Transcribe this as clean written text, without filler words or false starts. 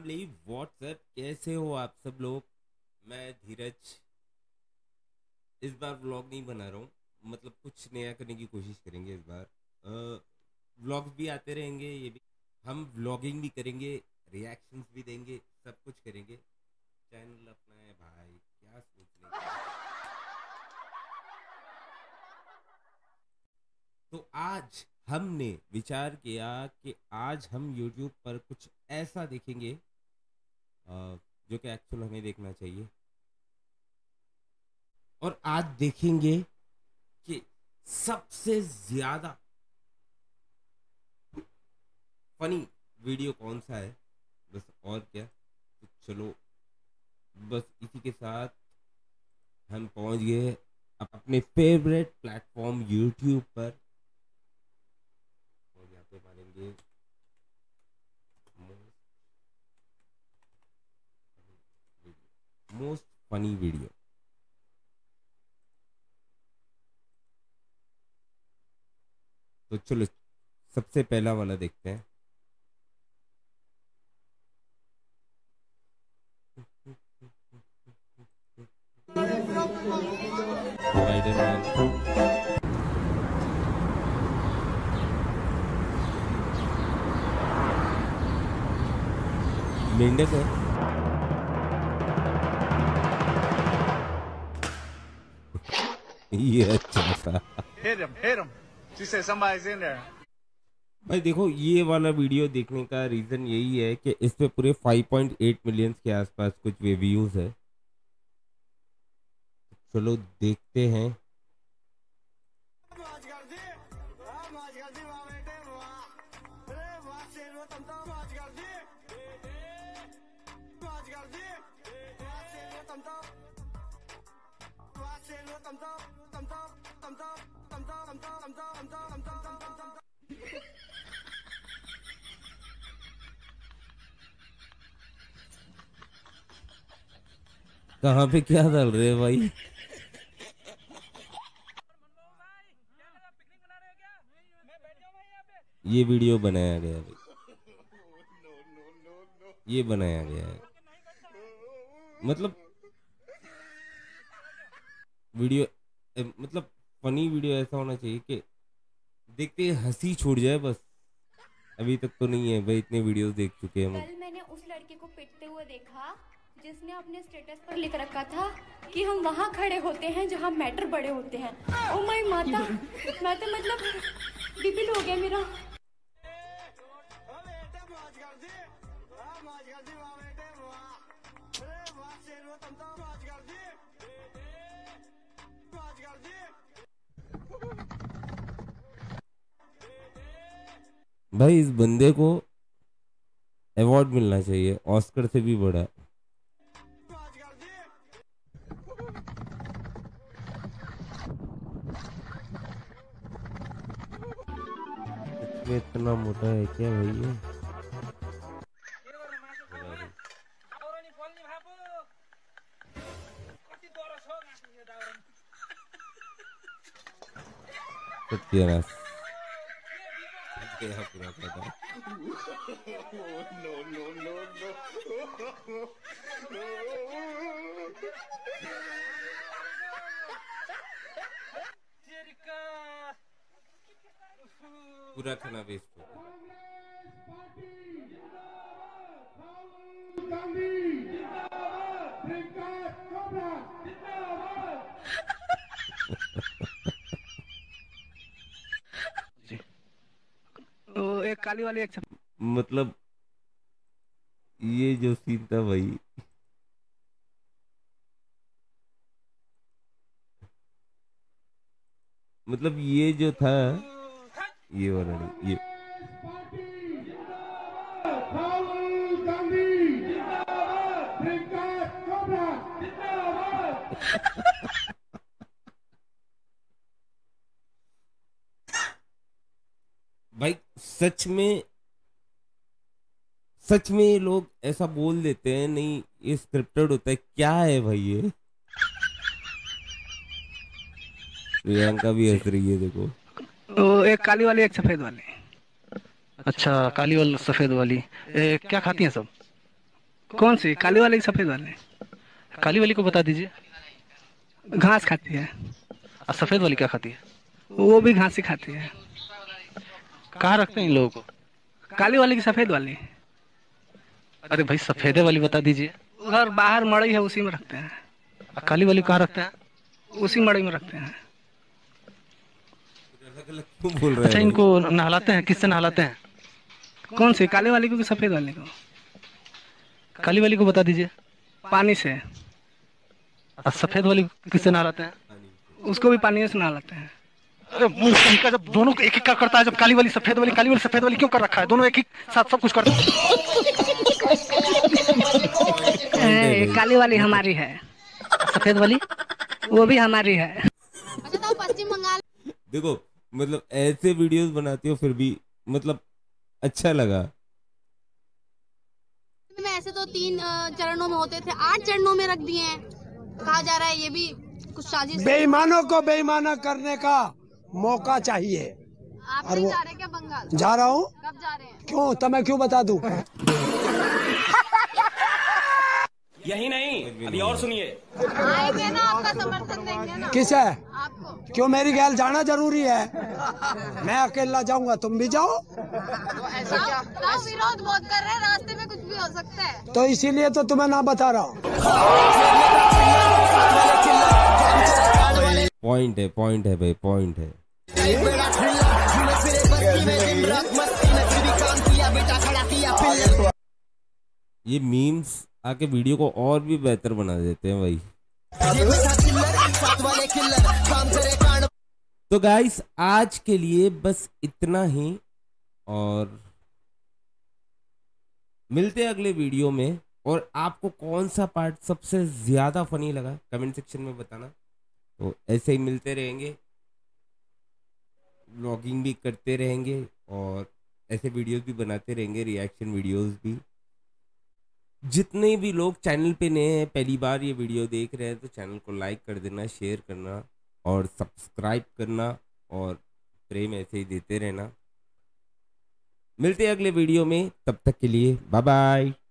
Family WhatsApp कैसे हो आप सब लोग। मैं धीरज इस बार व्लॉग नहीं बना रहा हूँ। मतलब कुछ नया करने की कोशिश करेंगे इस बार। व्लॉग्स भी आते रहेंगे, ये भी हम व्लॉगिंग भी करेंगे, रिएक्शंस भी देंगे, सब कुछ करेंगे। चैनल अपना है भाई, क्या सोचने का। तो आज हमने विचार किया कि आज हम YouTube पर कुछ ऐसा देखेंगे जो कि एक्चुअल हमें देखना चाहिए। और आज देखेंगे कि सबसे ज्यादा फनी वीडियो कौन सा है, बस और क्या। तो चलो, बस इसी के साथ हम पहुंच गए अपने फेवरेट प्लेटफॉर्म यूट्यूब पर। और यहाँ पे मारेंगे मोस्ट फनी वीडियो। तो चलो सबसे पहला वाला देखते हैं। स्पाइडरमैन मेंढक है। ये अच्छा था। Hit him. She said somebody's in there. भाई देखो, ये वाला वीडियो देखने का रीजन यही है कि इस पे पूरे 5.8 मिलियंस के आसपास कुछ व्यूज है। चलो देखते हैं। कहाँ पे क्या डाल रहे हैं भाई। ये वीडियो बनाया गया है, ये बनाया गया है। मतलब वीडियो मतलब फनी वीडियो ऐसा होना चाहिए कि देखते ही हंसी छूट जाए बस। अभी तक तो नहीं है भाई, इतने वीडियोस देख चुके हैं हम। कल मैंने उस लड़के को पिटते हुए देखा जिसने अपने स्टेटस पर लिख रखा था कि हम वहाँ खड़े होते हैं जहाँ मैटर बड़े होते हैं। ओ माय माता, मैं तो मतलब बीपी हो गया मेरा। भाई इस बंदे को अवार्ड मिलना चाहिए, ऑस्कर से भी बड़ा। सच में इतना मोटा है क्या भाई ये। सत्यानाश गया पूरा पता। पूरा खाना वेस्ट हो गया। तो एक काली वाली एक मतलब ये जो सीन था भाई, मतलब ये जो था, ये वाला नहीं, ये भाई सच में ये लोग ऐसा बोल देते हैं, नहीं ये स्क्रिप्टेड होता है क्या है भाई ये। प्रियंका भी हंस रही है देखो। तो एक काली वाली एक सफेद वाली। अच्छा, काली वाली सफेद वाली। क्या खाती हैं सब? कौन सी, काली वाली कि सफेद वाली? काली वाली को बता दीजिए। घास खाती है। और सफेद वाली क्या खाती है? वो भी घास ही खाती है। कहाँ रखते हैं इन लोगों को? काली वाली कि सफेद वाली? अरे भाई सफेदे वाली बता दीजिए। उधर बाहर मड़ई है, उसी में रखते हैं। और काली वाली कहाँ रखते हैं? उसी मड़ई में रखते हैं। अलग अलग क्यों बोल रहे अच्छा, हैं इनको नहलाते हैं? किससे नहलाते हैं? कौन सी, काली वाली को कि सफेद वाली को? काली वाली को बता दीजिए। पानी से। और सफेद वाली किससे नहलाते हैं? उसको भी पानी से नहलाते हैं। अरे मुंह कहीं का, जब दोनों को एक एक का करता है, जब काली वाली सफेद वाली क्यों कर रखा है? दोनों एक ही साथ सब कुछ करते हैं। काली वाली हमारी है, सफेद वाली वो भी हमारी है। अच्छा तो पश्चिम बंगाल देखो मतलब ऐसे वीडियोस बनाती हो फिर भी मतलब अच्छा लगा। में ऐसे तो 3 चरणों में होते थे, 8 चरणों में रख दिए हैं। कहा जा रहा है ये भी कुछ साजिश। बेईमानों को बेईमाना करने का मौका चाहिए। आप नहीं जा रहे क्या बंगाल? जा रहा हूँ। कब जा रहे हैं? क्यों, तो मैं क्यों बता दूं? यही नहीं, अभी और सुनिए। आएंगे ना, आपका समर्थन देंगे ना। किस है? आपको। क्यों, मेरी गैल जाना जरूरी है? मैं अकेला जाऊंगा, तुम भी जाओ। ऐसा क्या? तो विरोध बहुत कर रहे हैं, रास्ते में कुछ भी हो सकता है। तो इसीलिए तो तुम्हें ना बता रहा हूँ। पॉइंट है भाई, पॉइंट है। ये मीम्स आके वीडियो को और भी बेहतर बना देते हैं भाई। तो गाइस आज के लिए बस इतना ही, और मिलते हैं अगले वीडियो में। और आपको कौन सा पार्ट सबसे ज्यादा फनी लगा कमेंट सेक्शन में बताना। तो ऐसे ही मिलते रहेंगे, व्लॉगिंग भी करते रहेंगे और ऐसे वीडियोस भी बनाते रहेंगे, रिएक्शन वीडियोस भी। जितने भी लोग चैनल पे नए हैं, पहली बार ये वीडियो देख रहे हैं, तो चैनल को लाइक कर देना, शेयर करना और सब्सक्राइब करना, और प्रेम ऐसे ही देते रहना। मिलते हैं अगले वीडियो में, तब तक के लिए बाय बाय।